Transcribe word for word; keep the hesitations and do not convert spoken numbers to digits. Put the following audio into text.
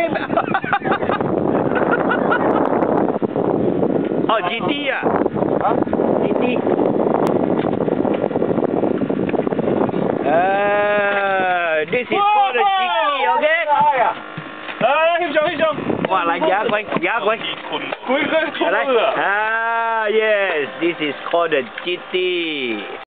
Hey. Oh, G T ah. Hah? G T. Ah, this is called a G T, okay? Ah, hiếp chồng, hiếp chồng. Qua lại giá quay, giá quay. Cuối cùng không Ở đây. được. Ah, yes, this is called a G T.